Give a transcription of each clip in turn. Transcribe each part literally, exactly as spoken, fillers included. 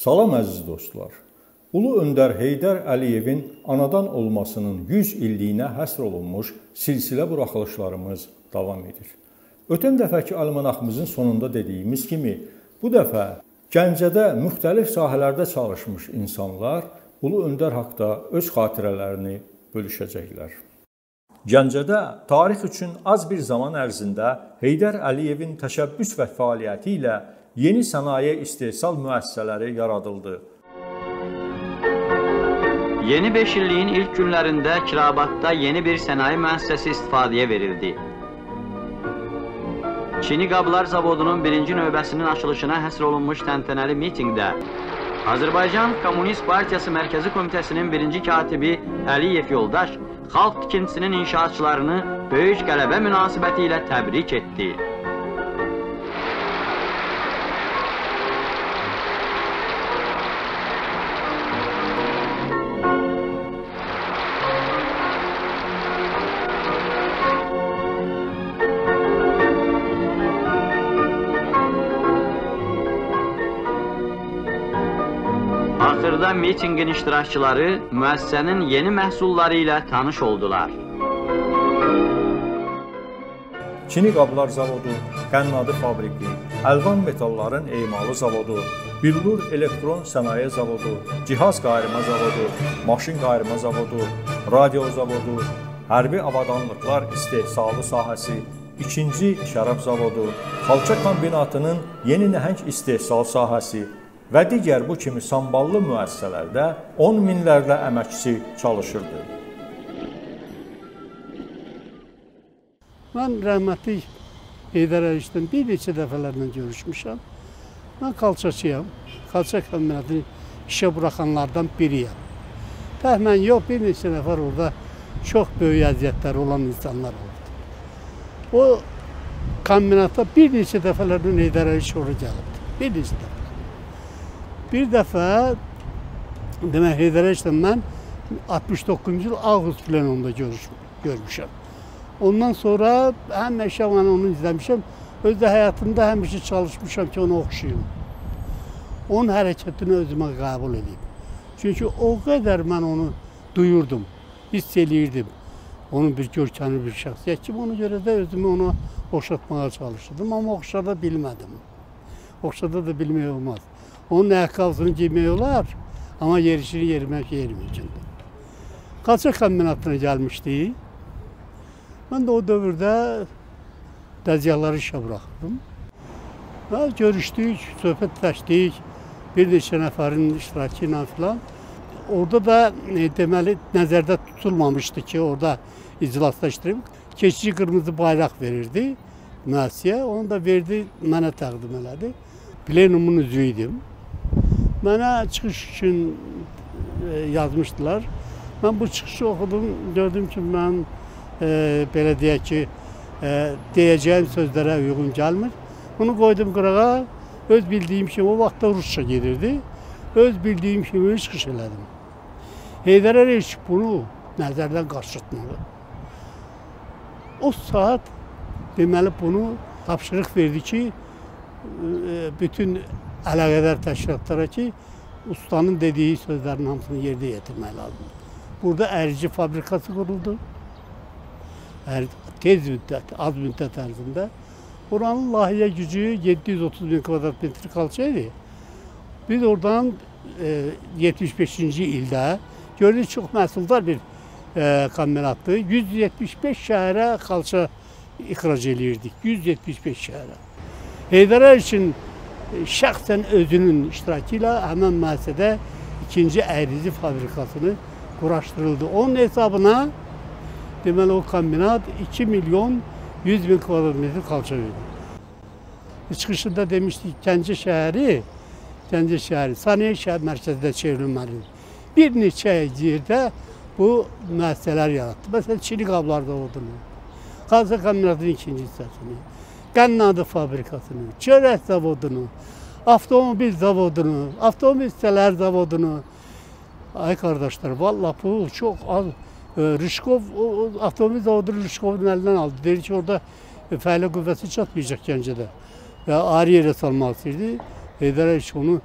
Salam əziz dostlar. Ulu Öndər Heydər Əliyevin anadan olmasının yüz illiyinə həsr olunmuş silsilə buraxılışlarımız davam edir. Ötən dəfəki almanaxımızın sonunda dediyimiz kimi, bu dəfə Gəncədə müxtəlif sahələrdə çalışmış insanlar Ulu Öndər haqqında öz xatirələrini bölüşəcəklər. Gəncədə tarix üçün az bir zaman ərzində Heydər Əliyevin təşəbbüs və fəaliyyəti ilə yeni sənaye istehsal müəssisələri yaradıldı. Yeni beş illiyin ilk günlərində Kirabatda yeni bir sənaye müəssisəsi istifadəyə verildi. Çini Qablar Zavodunun birinci növbəsinin açılışına həsr olunmuş təntənəli mitingdə Azərbaycan Komünist Partiyası Mərkəzi Komitəsinin birinci katibi Əliyev Yoldaş xalq tikintisinin inşaatçılarını böyük qələbə münasibəti ilə təbrik etdi. Axırda mitingin iştirakçıları müəssisənin yeni məhsulları ilə tanış oldular. Çini Qablar Zavodu, Qənnadı Fabriki, Əlvan Metalların Emalı Zavodu, Billur Elektron Sənaye Zavodu, Cihaz Qayırma Zavodu, Maşın Qayırma Zavodu, Radio Zavodu, Hərbi Avadanlıqlar İstehsalı sahəsi, ikinci Şərab Zavodu, Xalça Kombinatının yeni nəhəng istehsal sahəsi və digər bu kimi samballı müəssisələrdə on minlərlə əməkçi çalışırdı. Mən rəhmətli Heydər Əliyevdən bir neçə dəfələrlə görüşmüşəm. Mən xalçaçıyam, xalça kombinatını işə buraxanlardan biriyəm. Təxmən yox, bir neçə nəfər orada çox böyük əziyyətləri olan insanlar oldu. O kombinata bir neçə dəfələrdən Heydər Əliyev ora gəlibdi, bir neçə dəfə. Bir dəfə, demək, Heydər Əliyevdən mən altmış doqquzuncu il avqust plenumunda görmüşəm. Ondan sonra həmişə mən onu izləmişəm. Öz də həyatımda həmişə çalışmışam ki, onu oxşayım. Onun hərəkətini özümə qəbul edeyim. Çünki o qədər mən onu duyurdum, hiss eləyirdim. Onun bir görkəmli bir şəxsiyyət kimi, ona görə də özümü ona oxşatmağa çalışırdım. Amma oxşada bilmədim. Oxşada da bilmək olmaz. Onun ayaqqabısını giymək olar, amma yerişini yerimək yeriməkdir. Xalça kombinatına gəlmişdik. Mən də o dövrdə dəzgahları işə buraxırdım. Və görüşdük, söhbət etdik, bir neçə nəfərin iştirakı ilə filan. Orada da e, deməli nəzərdə tutulmamışdı ki, orada iclasda iştirak. Keçici qırmızı bayraq verirdi müəssisəyə, onu da verdi, mənə təqdim elədi. Plenumun üzvüydüm. Mənə çıxış üçün yazmışdılar. Mən bu çıxışı oxudum, gördüm ki, mən e, belə deyək ki, e, deyəcəyim sözlərə uyğun gəlmir. Bunu qoydum qırağa, öz bildiyim kimi, o vaxtda Rusça gedirdi, öz bildiyim kimi çıxış elədim. Heydər Əliyev bunu nəzərdən qaçırtmalı. O saat deməli bunu tapşırıq verdi ki, bütün əlaqədar təşkilatlara ki, ustanın dediyi sözlərin hamısını yerdə yetirmək lazımdır. Burada ərici fabrikası quruldu. Tez müddət, az müddət ərzində. Oranın layihə gücü yeddi yüz otuz min kvadrat metr xalça idi. Biz oradan e, yetmiş beşinci ildə gördük çox məhsuldar bir e, kombinatdır. yüz yetmiş beş şəhərə xalça ixrac eləyirdik. yüz yetmiş beş şəhərə. Heydər Əliyev üçün şəxsən özünün iştirakı ilə həmən müəssisədə ikinci əyrici fabrikasını quraşdırıldı. Onun hesabına deməli o kombinat iki milyon yüz min kvadrat metr xalça verdi. Çıxışında demişdik Gəncə şəhəri, Gəncə şəhəri sənaye şəhər mərkəzində çevrilməlidir. Bir neçə yerdə bu müəssisələr yarattı. Məsələn, Çini Qablar Zavodunu, Xalça kombinatının ikinci hissəsini, Qənnadı fabrikasını, Çörək zavodunu, avtomobil zavodunu, avtomobil hissələr zavodunu. Ay qardaşlar, vallahi bu çox az. Rışkov, avtomobil zavodunu Rışkovun əlindən aldı. Deyir ki, orada fəaliyyət qüvvəsi çatmayacaq Gəncədə. Və ayrı yerə salmaq istəyirdi. Heydər Əliyev onu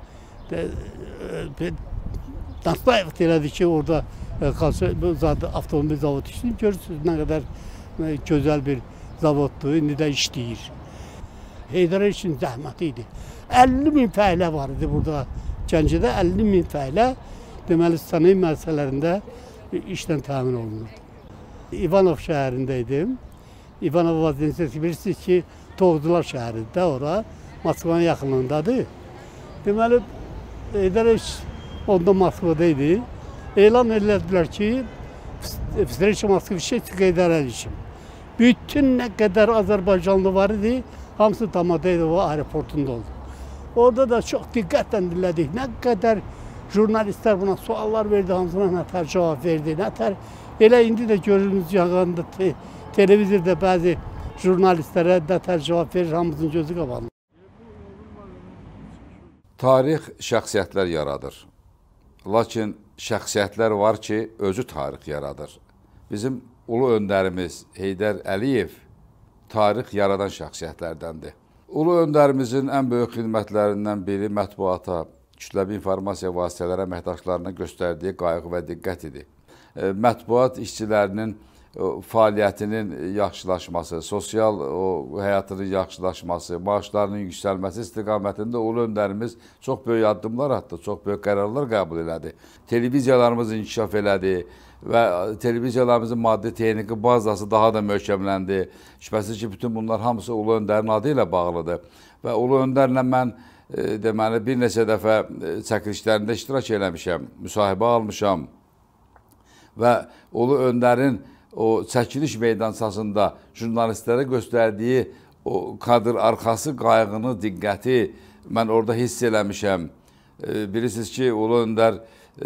Nasbayev elədi ki, orada avtomobil zavodu işləyir. Görürsünüz nə qədər gözəl bir zavoddur, indi də işləyir. Heydər Əliyev üçün zəhməti idi. əlli min fəhlə var idi burada Gəncədə, əlli min fəhlə deməli sənaye müəssisələrində işlə təmin olunurdu. İvanov şəhərində idim. İvanov vaziyəsi bilirsiniz ki, Toğdular şəhəridir də ora, Moskvanın yaxınlığındadır. Deməli, Heydər Əliyev onda Moskvada idi. Elan elədilər ki, Встреча Moskvişet Heydər Əliyev. Bütün nə qədər Azərbaycanlı var idi, hamısı Domodedovo aeroportunda oldu. Orada da çox diqqətlə dinlədik. Nə qədər jurnalistlər buna suallar verdi, hamısına nətər cavab verdi, nətər. Elə indi də görürünüz yağanda te televizorda bəzi jurnalistlərə nətər cavab verir, hamısının gözü qabağında. Tarix şəxsiyyətlər yaradır. Lakin şəxsiyyətlər var ki, özü tarix yaradır. Bizim ulu öndərimiz Heydər Əliyev tarix yaradan şəxsiyyətlərdəndir. Ulu öndərimizin ən böyük xidmətlərindən biri mətbuata, kütləvi informasiya vasitələri əməkdaşlarına göstərdiyi qayğı və diqqət idi. Mətbuat işçilərinin fəaliyyətinin yaxşılaşması, sosial həyatının yaxşılaşması, maaşlarının yüksəlməsi istiqamətində ulu öndərimiz çox böyük addımlar atdı, çox böyük qərarlar qəbul elədi. Televiziyalarımız inkişaf elədi və televiziyalarımızın maddi-texniki bazası daha da möhkəmləndi. Şübhəsiz ki, bütün bunlar hamısı ulu öndərin adı ilə bağlıdır. Və ulu öndərlə mən deməli bir neçə dəfə çəkilişlərində iştirak eləmişəm, müsahibə almışam və ulu öndərin o çəkiliş meydançasında jurnalistlərə göstərdiyi o kadr arxası qayğını, diqqəti mən orada hiss eləmişəm. Bilirsiniz ki, ulu öndər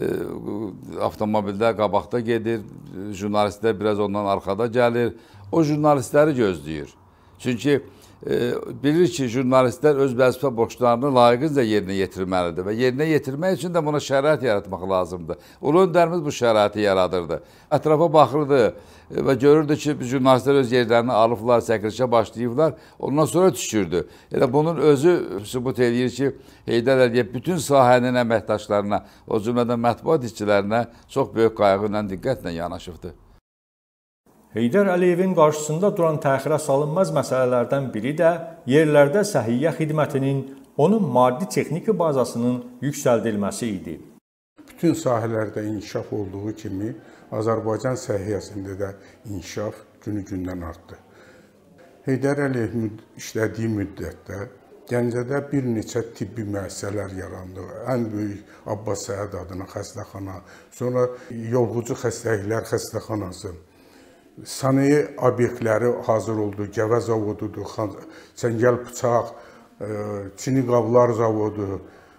avtomobildə qabaqda gedir, jurnalistlər biraz ondan arxada gəlir, o jurnalistləri gözləyir. Çünki e, bilir ki, jurnalistlər öz vəzifə borclarını layiqincə yerinə yetirməlidir və yerinə yetirmək üçün də buna şərait yaratmaq lazımdır. Ulu öndərimiz bu şəraiti yaradırdı. Ətrafa baxırdı və görürdü ki, jurnalistlər öz yerlərini alıblar, çəkilişə başlayıblar, ondan sonra düşürdü. Elə bunun özü sübut edir ki, Heydər Əliyev bütün sahənin əməkdaşlarına, o cümlədən mətbuat işçilərinə çox böyük qayğı ilə, diqqətlə yanaşıbdır. Heydər Əliyevin qarşısında duran təxirə salınmaz məsələlərdən biri də yerlərdə səhiyyə xidmətinin, onun maddi-texniki bazasının yüksəldilməsi idi. Bütün sahələrdə inkişaf olduğu kimi, Azərbaycan səhiyyəsində də inkişaf günü-gündən artdı. Heydər Əliyev işlədiyi müddətdə Gəncədə bir neçə tibbi müəssisələr yarandı. Ən böyük Abbas Səhət adına xəstəxana, sonra yolğucu xəstəliklər xəstəxanası, sənaye obyektləri hazır oldu, Gəvə zavodudur, Çəngəl bıçaq, Çini qablar zavodu.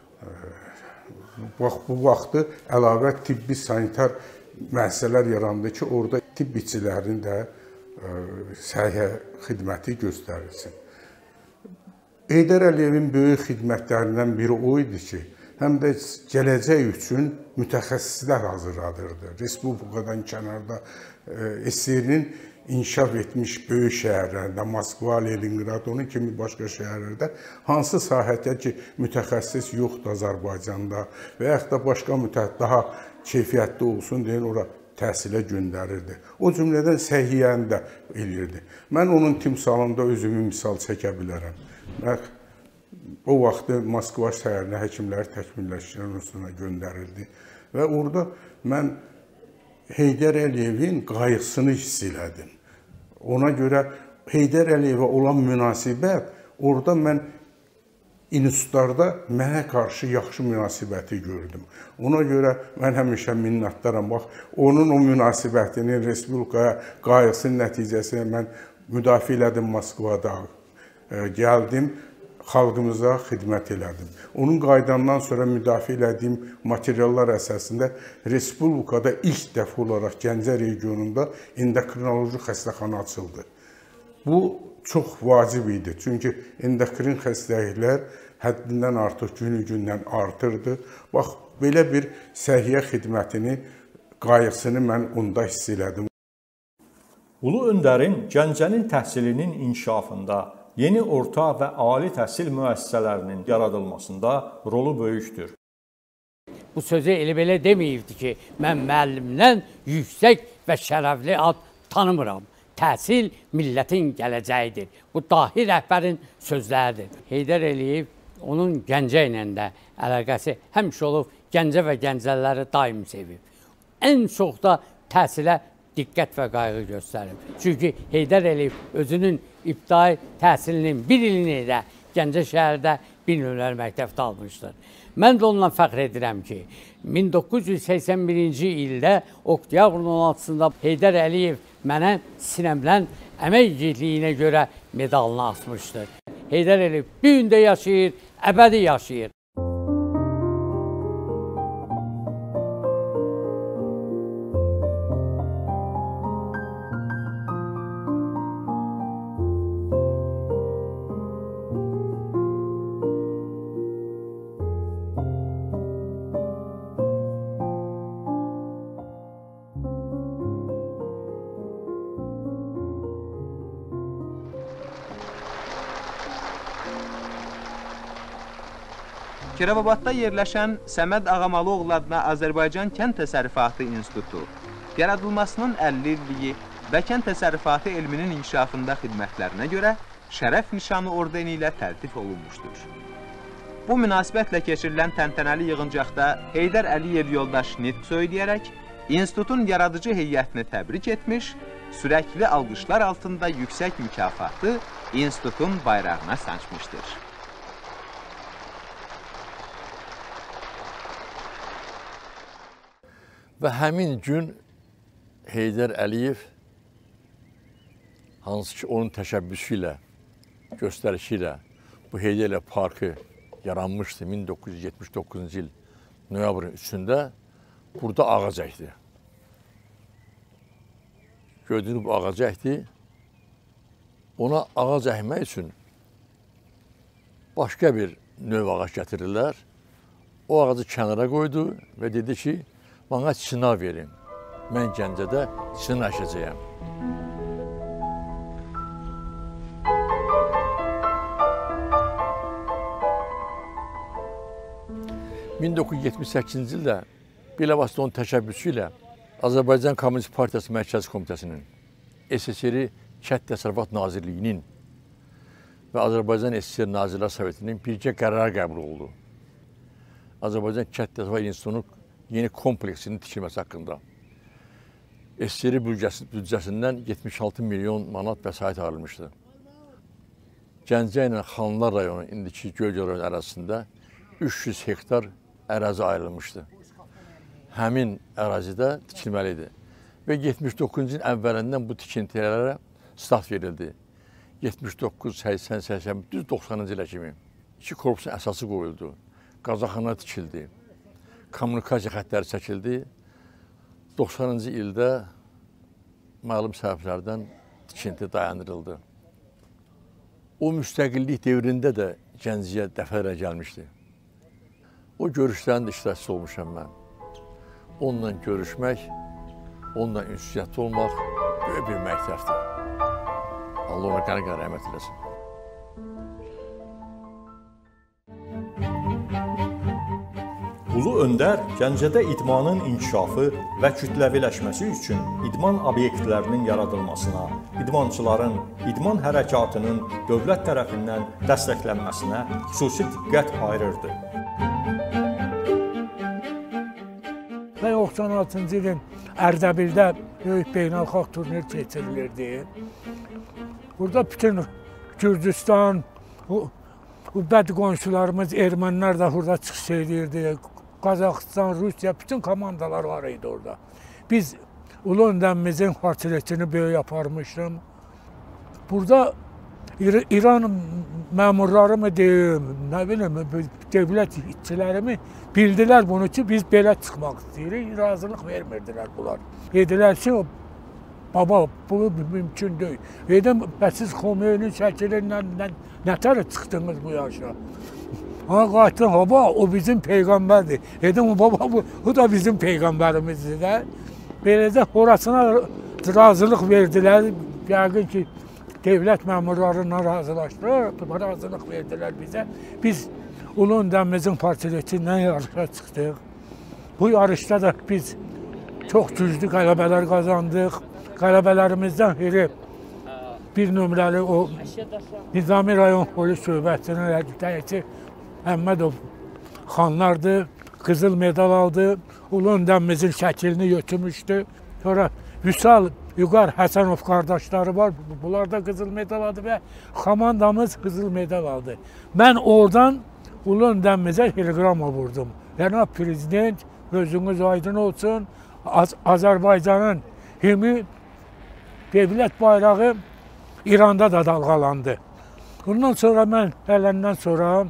Bu vaxtı əlavə tibbi sanitar müəssisələr yarandı ki, orada tibb işçilərinin də səhiyyə xidməti göstərilsin. Heydər Əliyevin böyük xidmətlərindən biri o idi ki, həm də gələcək üçün mütəxəssislər hazırladırdı. Respublikadan kənarda S S R-nin inkişaf etmiş böyük şəhərlərində, Moskva, Leningrad, onun kimi başqa şəhərlərdə hansı sahədə ki, mütəxəssis yoxdur Azərbaycanda və yaxud da başqa mütəxəssis daha keyfiyyətli olsun deyə ora təhsilə göndərirdi. O cümlədən səhiyyəni də eləyirdi. Mən onun timsalında özümü misal çəkə bilərəm. O vaxtı Moskva şəhərinə həkimləri təkmilləşdirən üstünə göndərildi və orada mən Heydər Əliyevin qayğısını hiss elədim. Ona görə Heydər Əliyevə olan münasibət, orada mən institutlarda mənə qarşı yaxşı münasibəti gördüm. Ona görə mən həmişə minnətdaram. Bax, onun o münasibətinin, Respublikaya qayğısının nəticəsində mən müdafiə elədim Moskvada. Gəldim, xalqımıza xidmət elədim. Onun qaydandan sonra müdafiə elədiyim materiallar əsasında Respublikada ilk dəfə olaraq Gəncə regionunda endokrinoloji xəstəxana açıldı. Bu çox vacib idi. Çünki endokrin xəstəliklər həddindən artıq günü-gündən artırdı. Bax, belə bir səhiyyə xidmətini, qayğısını mən onda hiss elədim. Ulu öndərin Gəncənin təhsilinin inkişafında, yeni orta və ali təhsil müəssisələrinin yaradılmasında rolu böyükdür. bu sözü elə belə deməyibdi ki, mən müəllimdən yüksək və şərəfli ad tanımıram. Təhsil millətin gələcəyidir. Bu dahi rəhbərin sözləridir. Heydər Əliyev onun Gəncə ilə də əlaqəsi həmişə olub, Gəncə və gəncələri daim sevib. Ən çox da təhsilə diqqət və qayğı göstərib. Çünki Heydər Əliyev özünün ibtidai təhsilinin bir ilini də Gəncə şəhərdə bir nömrəli məktəbdə almışdır. Mən də onunla fəxr edirəm ki, min doqquz yüz səksən birinci ildə oktyabrın on altısında Heydər Əliyev mənə sinəmdən əmək igidliyinə görə medalını asmışdır. Heydər Əliyev bir gündə yaşayır, əbədi yaşayır. Kirovabadda yerləşən Səməd Ağamalıoğlu adına Azərbaycan Kənd Təsərrüfatı İnstitutu yaradılmasının əlli illiyi və kənd təsərrüfatı elminin inkişafında xidmətlərinə görə şərəf nişanı ordeni ilə təltif olunmuşdur. Bu münasibətlə keçirilən təntənəli yığıncaqda Heydər Əliyev yoldaş nitq söyləyərək institutun yaradıcı heyətini təbrik etmiş, sürəkli alqışlar altında yüksək mükafatı institutun bayrağına sancmışdır. Və həmin gün Heydər Əliyev, hansı ki onun təşəbbüsü ilə, göstərişi ilə bu Heydər Əliyev Parkı yaranmışdı min doqquz yüz yetmiş doqquzuncu il noyabrın üçündə burada ağac əkdi. Gördüyünüz bu ağac əkdi. Ona ağac əkmək üçün başqa bir növ ağac gətirirlər. O ağacı kənara qoydu və dedi ki, bana çina verin. Mən Gəncədə çina əşəcəyəm. min doqquz yüz yetmiş səkkizinci ildə bilavasitə onun təşəbbüsü ilə Azərbaycan Kommunist Partiyası Mərkəzi Komitəsinin, S S R Kənd Təsərrüfat Nazirliyinin və Azərbaycan S S R Nazirlər Sovetinin birgə qərar qəbul oldu. Azərbaycan Kənd Təsərrüfat İnstitutunun yeni kompleksinin tikilməsi haqqında. S S R büdcəsindən yetmiş altı milyon manat vəsait ayrılmışdı. Gəncə ilə Xanlar rayonu, indiki Gölgə rayonu ərazisində üç yüz hektar ərazi ayrılmışdı. Həmin ərazidə tikilməlidir. Və yetmiş doqquzuncu ilin əvvəlindən bu tikintilərə start verildi. yetmiş doqquz, səksən, səksən, düz doxsanıncı ilə kimi iki korpusun əsası qoyuldu. Qazaxana tikildi. Kommunikasiya xətləri çəkildi. doxsanıncı ildə məlum səbəblərdən tikinti dayandırıldı. O müstəqillik devrində də Gəncəyə dəfələrlə gəlmişdi. O görüşlərin də iştirakçısı olmuşam mən. Onunla görüşmək, onunla ünsiyyətli olmaq böyük bir məktəbdir. Allah ona qəni-qəni rəhmət eləsin. Ulu Öndər Gəncədə idmanın inkişafı və kütləviləşməsi üçün idman obyektlərinin yaradılmasına, idmançıların idman hərəkatının dövlət tərəfindən dəstəklənməsinə xüsusi diqqət ayırırdı. Və doxsan altıncı ilin Ərdəbildə böyük beynəlxalq turnir keçirilirdi. Burada bütün Gürcüstan, bu bəd qonşularımız ermənilər də burada çıxış edirdi. Qazaxıstan, Rusiya, bütün komandalar var idi orada. Biz Ulu Öndərimizin portretini böyük aparmışdım. Burada İran məmurları mı deyim, nə bilim, dövlət işçiləri mi bildilər bunu ki, biz belə çıxmaq istəyirik, razılıq vermirdilər bunlar. Dedilər ki, baba, bu mümkün deyil. Dedim, bəs siz Xomeynin şəkilindən nətər çıxdınız bu yaşa? Ha, qayıtdın, baba, o bizim peyğəmbərdir. Dedim, baba, bu, bu da bizim peyğəmbərimizdir də. Beləcə, orasına razılıq verdilər. Yəqin ki, devlət məmurlarından razılaşdılar, razılıq verdilər bizə. Biz Ulu Öndərimizin portretindən yarışa çıxdıq. Bu yarışda da biz çox güclü qələbələr qazandıq. Qələbələrimizdən biri bir nömrəli o Nizami rayon polis şöbəsinin rəhbəri Məmmədov xanlardır. Qızıl medal aldı. Ulu öndərimizin şəklini götürmüşdü. Sonra Vüsal Vüqar Həsənov qardaşları var. Bunlar da qızıl medal aldı və komandamız qızıl medal aldı. Mən oradan ulu öndərimizə telegrama vurdum. Cənab Prezident, gözünüz aydın olsun. Az Azərbaycanın himni, dövlət bayrağı İranda da dalğalandı. Bundan sonra mən gələndən sonra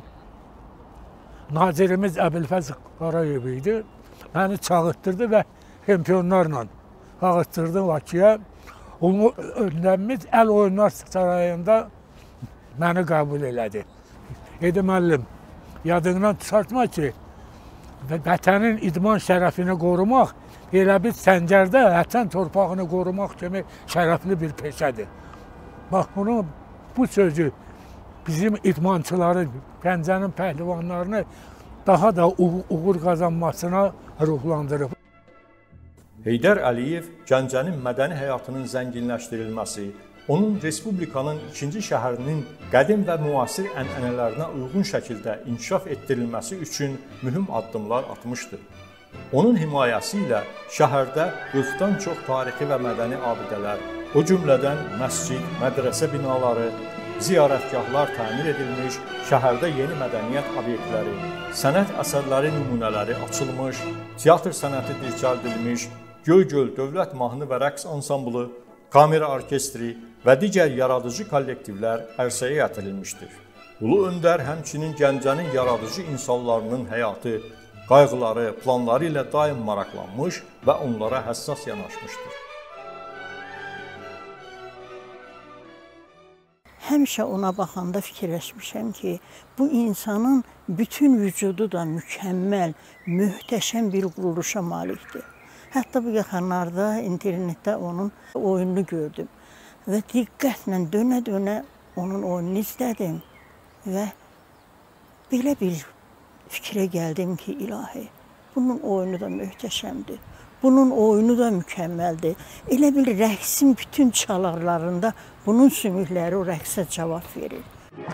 nazirimiz Əbülfəz Qarayev idi. Məni çağırtdırdı və çempionlarla çağırtdırdı Bakıya. Ulu öndəmimiz Əl Oyunlar Sarayında məni qəbul elədi. Dedi müəllim, yadından çıxartma ki, vətənin idman şərəfini qorumaq elə bir Səncərdə vətən torpağını qorumaq kimi şərəfli bir peşədir. Bax, bunu, bu sözü bizim idmançıları, Gəncənin pəhlivanlarını daha da uğur qazanmasına ruhlandırıb. Heydər Əliyev Gəncənin mədəni həyatının zənginləşdirilməsi, onun Respublikanın ikinci şəhərinin qədim və müasir ənənələrinə uyğun şəkildə inkişaf etdirilməsi üçün mühüm addımlar atmışdır. Onun himayəsi ilə şəhərdə qırxdan çox tarixi və mədəni abidələr, o cümlədən məscid, mədrəsə binaları, ziyarətgahlar təmir edilmiş, şəhərdə yeni mədəniyyət obyektləri, sənət əsərləri nümunələri açılmış, teatr sənəti dirçəldilmiş, Göygöl Dövlət Mahnı və Rəqs Ansamblı, kamera orkestri və digər yaradıcı kollektivlər ərsəyə gətirilmişdir. Ulu Öndər həmçinin Gəncənin yaradıcı insanlarının həyatı, qayğıları, planları ilə daim maraqlanmış və onlara həssas yanaşmışdır. Həmişə ona baxanda fikirləşmişəm ki, bu insanın bütün vücudu da mükəmməl, möhtəşəm bir quruluşa malikdir. Hətta bu yaxınlarda internetdə onun oyununu gördüm və diqqətlə dönə-dönə onun oyununu izlədim və belə bir fikrə gəldim ki, ilahi, bunun oyunu da möhtəşəmdir. Bunun oyunu da mükəmməldir. Elə bir rəqsin bütün çalarlarında bunun sümükləri o rəqsə cavab verir.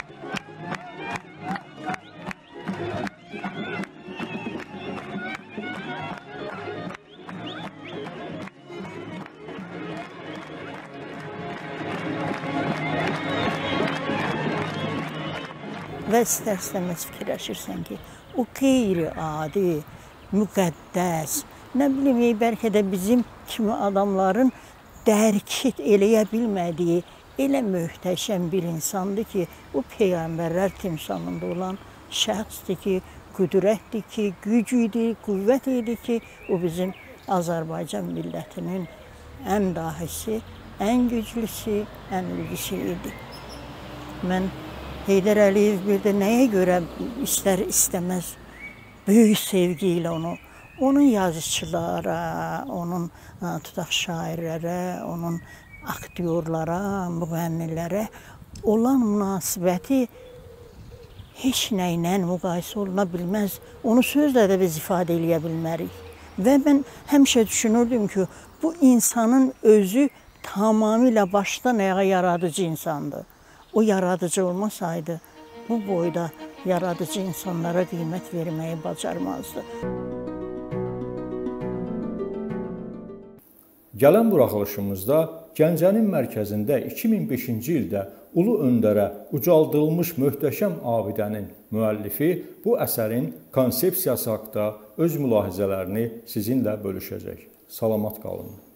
Və istər-istəməz fikirləşirsən ki, o qeyri-adi, müqəddəs, nə bilim, bəlkə də bizim kimi adamların dərk eləyə bilmədiyi elə möhtəşəm bir insandır ki, o Peyğəmbərlər timsalında olan şəxsdir ki, qüdrətdir ki, güc idi, qüvvət idi ki, o bizim Azərbaycan millətinin ən dahisi, ən güclüsü, ən ülgüsü idi. Mən Heydər Əliyev bir də nəyə görə istər-istəməz böyük sevgi ilə onu, onun yazıçılara, onun tutaq şairlərə, onun aktyorlara, müğənnilərə olan münasibəti heç nə ilə müqayisə oluna bilməz. Onu sözlə də biz ifadə eləyə bilmərik. Və mən həmişə düşünürdüm ki, bu insanın özü tamamilə başdan ayağa yaradıcı insandır. O yaradıcı olmasaydı, bu boyda yaradıcı insanlara qiymət verməyi bacarmazdı. Gələn buraxılışımızda Gəncənin mərkəzində iki min beşinci ildə Ulu Öndərə ucaldılmış möhtəşəm abidənin müəllifi bu əsərin konsepsiyası haqqında öz mülahizələrini sizinlə bölüşəcək. Salamat qalın.